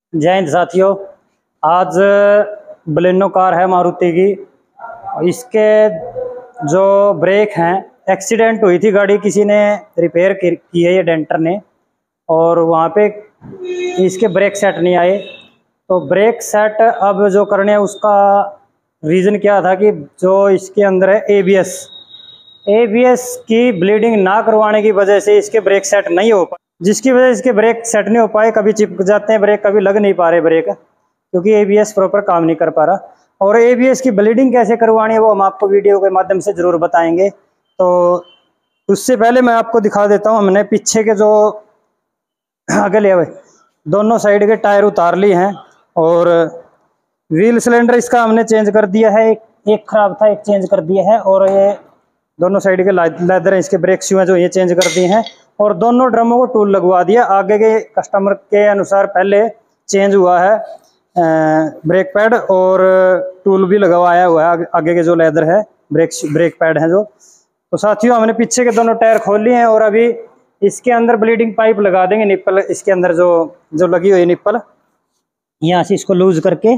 जय हिंद साथियों। आज बलेनो कार है मारुति की। इसके जो ब्रेक हैं, एक्सीडेंट हुई थी गाड़ी, किसी ने रिपेयर की है ये डेंटर ने, और वहाँ पे इसके ब्रेक सेट नहीं आए। तो ब्रेक सेट अब जो करने हैं उसका रीज़न क्या था कि जो इसके अंदर है एबीएस की ब्लीडिंग ना करवाने की वजह से इसके ब्रेक सेट नहीं हो पाए, जिसकी वजह से इसके ब्रेक सेट नहीं हो पाए। कभी चिपक जाते हैं ब्रेक, कभी लग नहीं पा रहे ब्रेक, क्योंकि एबीएस प्रॉपर काम नहीं कर पा रहा। और एबीएस की ब्लीडिंग कैसे करवानी है वो हम आपको वीडियो के माध्यम से ज़रूर बताएंगे। तो उससे पहले मैं आपको दिखा देता हूँ, हमने पीछे के जो आगे ले दोनों साइड के टायर उतार लिए हैं, और व्हील सिलेंडर इसका हमने चेंज कर दिया है। एक खराब था, एक चेंज कर दिया है, और ये दोनों साइड के लेदर हैं, इसके ब्रेक शू हैं जो ये चेंज कर दिए हैं, और दोनों ड्रमों को टूल लगवा दिया। आगे के कस्टमर के अनुसार पहले चेंज हुआ है ब्रेक पैड, और टूल भी लगवाया हुआ है आगे के जो लेदर है ब्रेक पैड है जो। तो साथियों, हमने पीछे के दोनों टायर खोल लिए हैं, और अभी इसके अंदर ब्लीडिंग पाइप लगा देंगे। निप्पल इसके अंदर जो लगी हुई है निप्पल, यहाँ से इसको लूज करके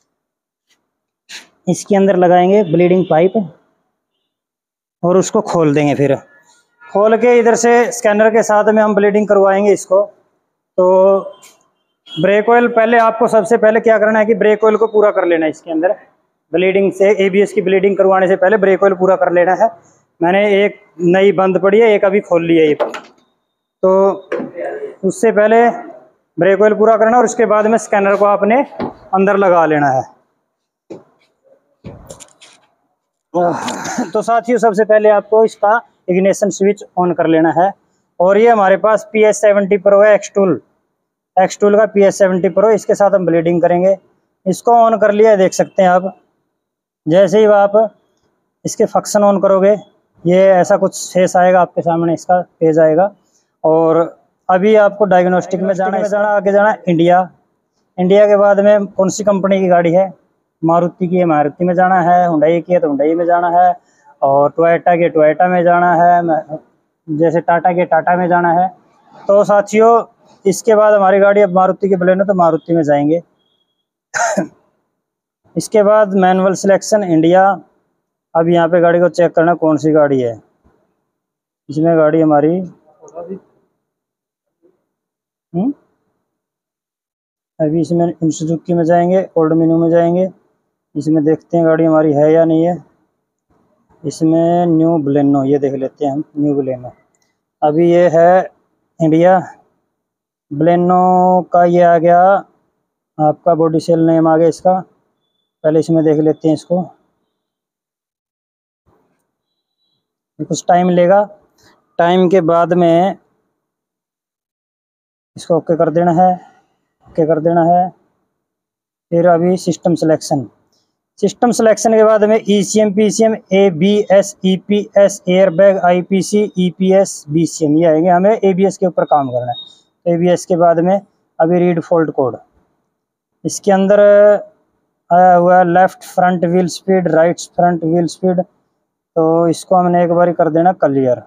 इसके अंदर लगाएंगे ब्लीडिंग पाइप, और उसको खोल देंगे। फिर खोल के इधर से स्कैनर के साथ में हम ब्लीडिंग करवाएंगे इसको। तो ब्रेक ऑयल पहले आपको सबसे पहले क्या करना है कि ब्रेक ऑयल को पूरा कर लेना है इसके अंदर। ब्लीडिंग से एबीएस की ब्लीडिंग करवाने से पहले ब्रेक ऑयल पूरा कर लेना है। मैंने एक नई बंद पड़ी है, एक अभी खोल ली है ये। तो उससे पहले ब्रेक ऑयल पूरा करना, और उसके बाद में स्कैनर को आपने अंदर लगा लेना है। तो साथियों, सबसे पहले आपको इसका इग्निशन स्विच ऑन कर लेना है। और ये हमारे पास PS70 प्रो है, एक्स टूल का PS70 प्रो। इसके साथ हम ब्लीडिंग करेंगे। इसको ऑन कर लिया, देख सकते हैं आप। जैसे ही आप इसके फंक्शन ऑन करोगे, ये ऐसा कुछ फेस आएगा आपके सामने, इसका पेज आएगा। और अभी आपको डायग्नोस्टिक में जाना आगे जाना इंडिया के बाद में कौन सी कंपनी की गाड़ी है, मारुति की है, मारुति में जाना है। हुंडई की है तो हुंडई में जाना है, और टोयोटा के टोयोटा में जाना है, जैसे टाटा के टाटा में जाना है। तो साथियों, इसके बाद हमारी गाड़ी अब मारुति की बलेनो, तो मारुति में जाएंगे। इसके बाद मैनुअल सिलेक्शन इंडिया। अब यहाँ पे गाड़ी को चेक करना कौन सी गाड़ी है। इसमें गाड़ी हमारी अभी इसमें सुजुकी में जाएंगे, ओल्ड मेनू में जाएंगे। इसमें देखते हैं गाड़ी हमारी है या नहीं है। इसमें न्यू बलेनो, ये देख लेते हैं हम, न्यू बलेनो। अभी ये है इंडिया बलेनो का, ये आ गया आपका बॉडी सेल नेम आ गया इसका। पहले इसमें देख लेते हैं इसको, कुछ टाइम लेगा। टाइम के बाद में इसको ओके कर देना है, ओके कर देना है। फिर अभी सिस्टम सिलेक्शन के बाद में ECM, PCM, ABS, EPS, airbag, IPC, EPS, BCM, ये आएंगे। हमें ABS के ऊपर काम करना है। ABS के बाद में अभी रीड फॉल्ट कोड। इसके अंदर आया हुआ है left front wheel speed, right front wheel speed. तो इसको हमने एक बार कर देना क्लियर,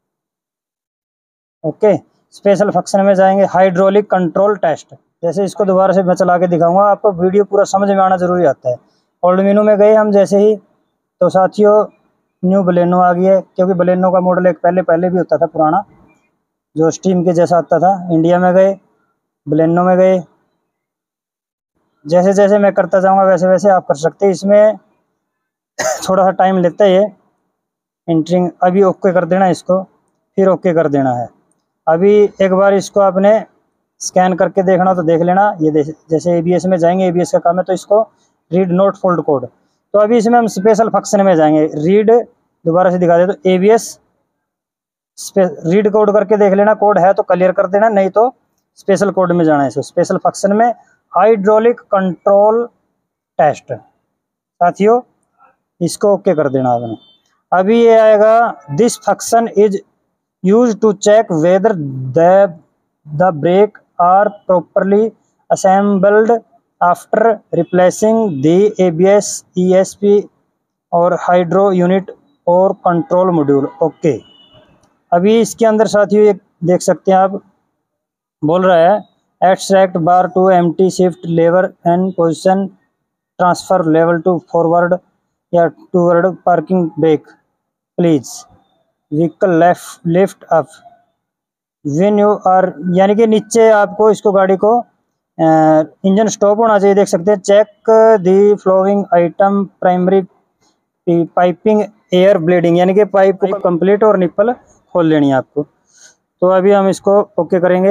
ओके। स्पेशल फंक्शन में जाएंगे, हाइड्रोलिक कंट्रोल टेस्ट। जैसे इसको दोबारा से मैं चला के दिखाऊंगा, आपको वीडियो पूरा समझ में आना जरूरी आता है। ओल्ड मेनू में गए हम जैसे ही, तो साथियों न्यू बलेनो आ गई है, क्योंकि बलेनो का मॉडल एक पहले भी होता था पुराना, जो स्टीम के जैसा आता था। इंडिया में गए, बलेनो में गए। जैसे जैसे मैं करता जाऊंगा वैसे वैसे आप कर सकते हैं। इसमें थोड़ा सा टाइम लेता है ये एंट्रिंग। अभी ओके कर देना इसको, फिर ओके कर देना है। अभी एक बार इसको आपने स्कैन करके देखना तो देख लेना। ये जैसे ABS में जाएंगे, ABS का काम है, तो इसको रीड नोट फोल्ड कोड। तो अभी इसमें हम स्पेशल फंक्शन में जाएंगे। रीड, दोबारा से दिखा दे तो ABS रीड कोड करके देख लेना, कोड है तो क्लियर कर देना, नहीं तो स्पेशल कोड में जाना है। इसको स्पेशल फंक्शन में हाइड्रोलिक कंट्रोल टेस्ट। साथियों, इसको ओके कर देना आपने। अभी ये आएगा, this function is use to check whether the brake are properly assembled after replacing the ABS, ESP और हाइड्रो यूनिट और कंट्रोल मॉड्यूल, ओके। अभी इसके अंदर साथियों ये देख सकते हैं आप, बोल रहा है extract bar to empty, shift lever end position, transfer level to forward या toward parking brake please, vehicle lift up when you are, यानी कि नीचे आपको इसको गाड़ी को इंजन स्टॉप होना चाहिए, देख सकते हैं। Check the following item primary piping air bleeding, यानी कि पाइप कंप्लीट और निप्पल खोल लेनी है आपको। तो अभी हम इसको ओके करेंगे,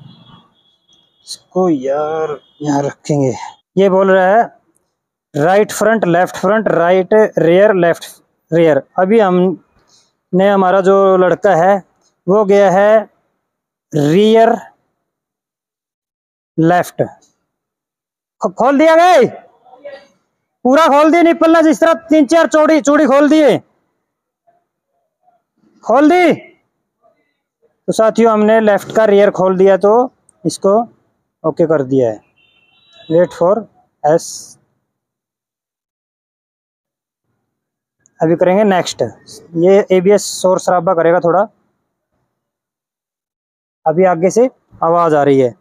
इसको यार यहाँ रखेंगे। ये बोल रहा है right front left front, right rear left rear. अभी हमने हमारा जो लड़का है वो गया है रियर लेफ्ट। खोल दिया गया, पूरा खोल दिए निप्पल, जिस तरह 3-4 चूड़ी खोल दिए, खोल दी। तो साथियों हमने लेफ्ट का रियर खोल दिया, तो इसको ओके कर दिया है। वेट फॉर एस, अभी करेंगे नेक्स्ट। ये एबीएस शोर शराबा करेगा थोड़ा, अभी आगे से आवाज आ रही है।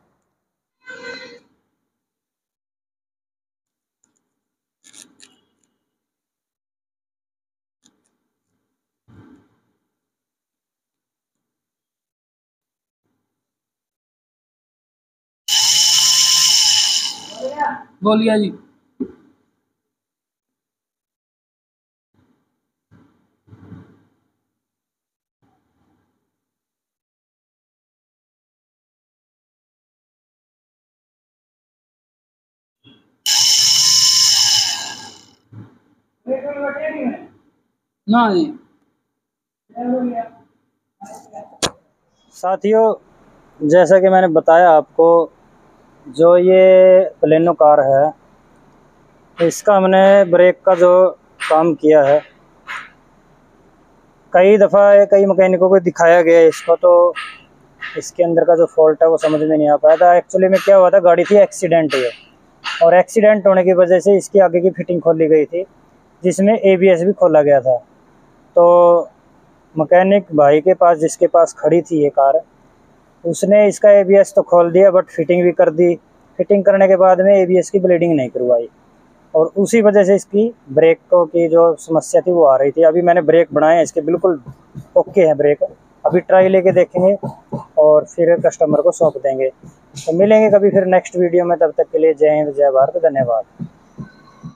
बोलिए जी। ना जी। साथियों जैसा कि मैंने बताया आपको, जो ये बलेनो कार है इसका हमने ब्रेक का जो काम किया है, कई दफ़ा कई मैकेनिकों को दिखाया गया है इसको, तो इसके अंदर का जो फॉल्ट है वो समझ में नहीं आ पाया था। एक्चुअली में क्या हुआ था, गाड़ी थी एक्सीडेंट है, और एक्सीडेंट होने की वजह से इसकी आगे की फिटिंग खोली गई थी, जिसमें एबीएस भी खोला गया था। तो मैकेनिक भाई के पास, जिसके पास खड़ी थी ये कार, उसने इसका एबीएस तो खोल दिया बट फिटिंग भी कर दी। फिटिंग करने के बाद में एबीएस की ब्लीडिंग नहीं करवाई, और उसी वजह से इसकी ब्रेकों की जो समस्या थी वो आ रही थी। अभी मैंने ब्रेक बनाए हैं इसके, बिल्कुल ओके है ब्रेक। अभी ट्राई लेके देखेंगे और फिर कस्टमर को सौंप देंगे। तो मिलेंगे कभी फिर नेक्स्ट वीडियो में, तब तक के लिए जय हिंद जय भारत, धन्यवाद।